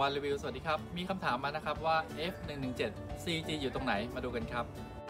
วันรีวิวสวัสดีครับมีคำถามมานะครับว่า F117 CG อยู่ตรงไหนมาดูกันครับ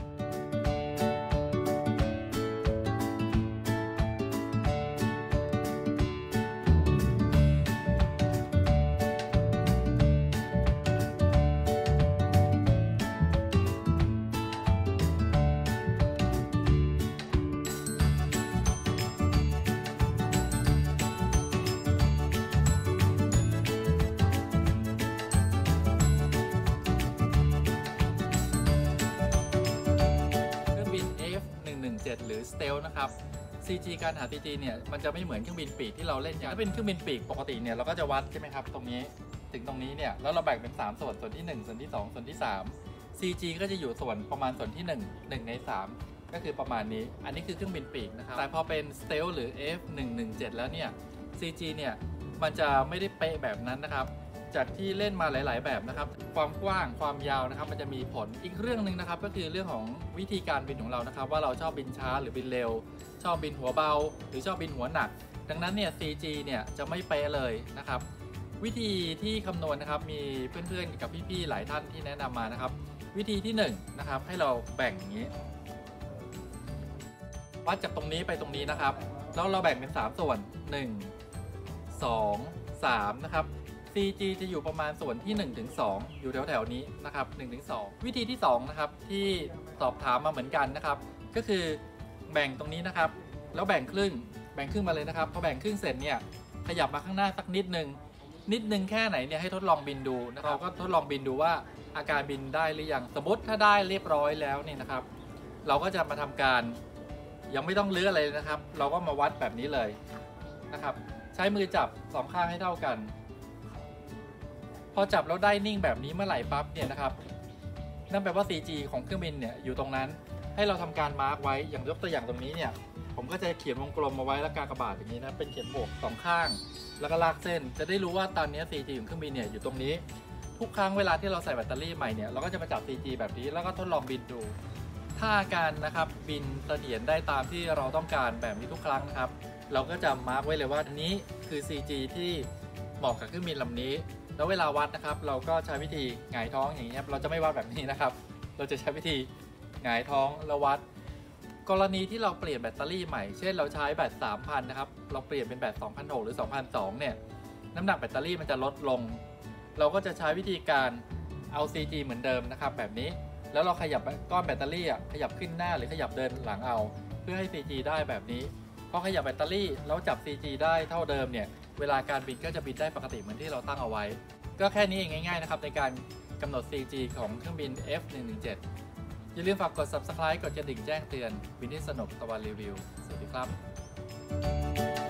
หรือ Stealth นะครับ CG การหา CG เนี่ยมันจะไม่เหมือนเครื่องบินปีกที่เราเล่นอย่างถ้าเป็นเครื่องบินปีกปกติเนี่ยเราก็จะวัดใช่ไหมครับตรงนี้ถึงตรงนี้เนี่ยแล้วเราแบ่งเป็น3ส่วนส่วนที่1ส่วนที่2ส่วนที่3 CG ก็จะอยู่ส่วนประมาณส่วนที่1ใน3ก็คือประมาณนี้อันนี้คือเครื่องบินปีกนะครับแต่พอเป็น Stealth หรือ F117 แล้วเนี่ย CG เนี่ยมันจะไม่ได้เป๊ะแบบนั้นนะครับจากที่เล่นมาหลายๆแบบนะครับความกว้างความยาวนะครับมันจะมีผลอีกเรื่องหนึ่งนะครับก็คือเรื่องของวิธีการบินของเรานะครับว่าเราชอบบินช้าหรือบินเร็วชอบบินหัวเบาหรือชอบบินหัวหนักดังนั้นเนี่ย CG เนี่ยจะไม่เป๊ะเลยนะครับวิธีที่คำนวณนะครับมีเพื่อนๆกับพี่ๆหลายท่านที่แนะนำมานะครับวิธีที่1นะครับให้เราแบ่งอย่างนี้วัดจากตรงนี้ไปตรงนี้นะครับแล้วเราแบ่งเป็น3ส่วน1 2 3นะครับCG จะอยู่ประมาณส่วนที่1ถึง2อยู่แถวๆนี้นะครับ1ถึง2วิธีที่2นะครับที่สอบถามมาเหมือนกันนะครับก็คือแบ่งตรงนี้นะครับแล้วแบ่งครึ่งมาเลยนะครับพอแบ่งครึ่งเสร็จเนี่ยขยับมาข้างหน้าสักนิดนึงแค่ไหนเนี่ยให้ทดลองบินดูนะครับเราก็ทดลองบินดูว่าอาการบินได้หรือยังสมมติถ้าได้เรียบร้อยแล้วเนี่ยนะครับเราก็จะมาทำการยังไม่ต้องเลื้ออะไรเลยนะครับเราก็มาวัดแบบนี้เลยนะครับใช้มือจับ2ข้างให้เท่ากันพอจับแล้วได้นิ่งแบบนี้เมื่อไหร่ปั๊บเนี่ยนะครับนั่นแปลว่า CG ของเครื่องบินเนี่ยอยู่ตรงนั้นให้เราทำการมาร์กไว้อย่างยกตัวอย่างตรงนี้เนี่ยผมก็จะเขียนวงกลมมาไว้แล้วกากบาทอย่างนี้นะเป็นเขียนบวก2ข้างแล้วก็ลากเส้นจะได้รู้ว่าตอนนี้ CG ของเครื่องบินเนี่ยอยู่ตรงนี้ทุกครั้งเวลาที่เราใส่แบตเตอรี่ใหม่เนี่ยเราก็จะมาจับ CG แบบนี้แล้วก็ทดลองบินดูถ้าอาการนะครับบินเสถียรได้ตามที่เราต้องการแบบนี้ทุกครั้งนะครับเราก็จะมาร์กไว้เลยว่าอันนี้คือ CG ที่เหมาะกับเครื่องบินลำนี้แล้วเวลาวัดนะครับเราก็ใช้วิธีหงายท้องอย่างนี้ครับเราจะไม่วัดแบบนี้นะครับเราจะใช้วิธีหงายท้องแล้ววัดกรณีที่เราเปลี่ยนแบตเตอรี่ใหม่เช่นเราใช้แบต 3,000 นะครับเราเปลี่ยนเป็นแบต 2,600 หรือ 2,200 เนี่ยน้ำหนักแบตเตอรี่มันจะลดลงเราก็จะใช้วิธีการเอา CG เหมือนเดิมนะครับแบบนี้แล้วเราขยับก้อนแบตเตอรี่ขยับขึ้นหน้าหรือขยับเดินหลังเอาเพื่อให้ CG ได้แบบนี้พอขยับแบตเตอรี่แล้วจับ CG ได้เท่าเดิมเนี่ยเวลาการบินก็จะบินได้ปกติเหมือนที่เราตั้งเอาไว้ก็แค่นี้เองง่ายๆนะครับในการกำหนด CG ของเครื่องบิน F117 อย่าลืมฝากกด Subscribe กดกระดิ่งแจ้งเตือนบินที่สนุกตะวันรีวิวสวัสดีครับ